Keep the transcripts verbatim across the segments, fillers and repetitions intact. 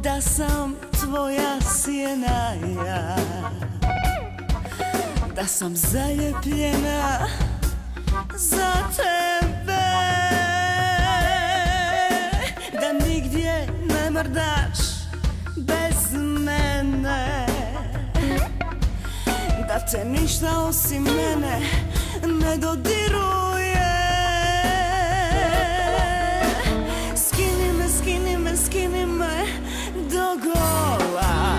da sam tvoja sjena ja, da sam zaljepljena za tebe, da nigdje ne mrdaš bez mene, da te ništa osim mene ne dodiruje. Skini me, skini me, skini me do gola.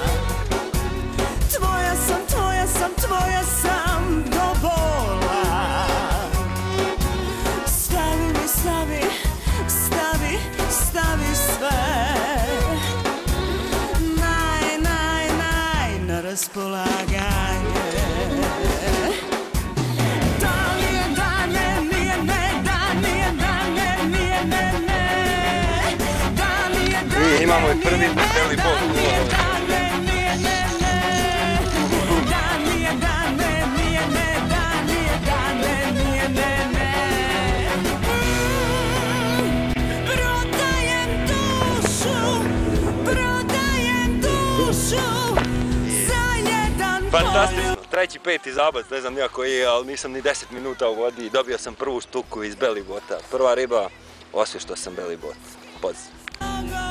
Tvoja sam, tvoja sam, tvoja sam do bola. Stavi mi, stavi, stavi, stavi sve naj, naj, naj na raspolaganje. I imamo i prvi beli bod. Prodajem dušu, prodajem dušu za jedan bol. Fantastično, treći, peti zabac, ne znam ja koji je, ali nisam ni deset minuta u vodi i dobio sam prvu štuku iz belibota. Prva riba, osvještao sam belibot. Pozdrav.